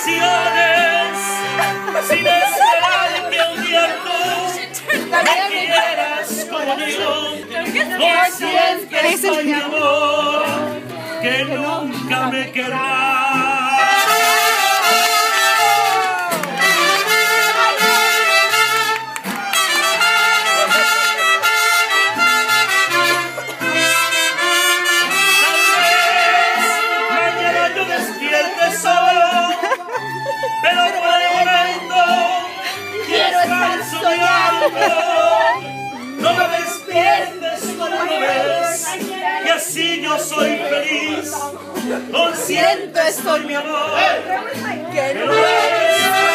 ilusiones, sin esperar que un día tú me quieras como yo. No sientes mi amor, que nunca me querrás. Solo, pero por el momento quiero estar soñando. No me despiertes como no ves, que así yo soy feliz. Consciente estoy, mi amor, que no es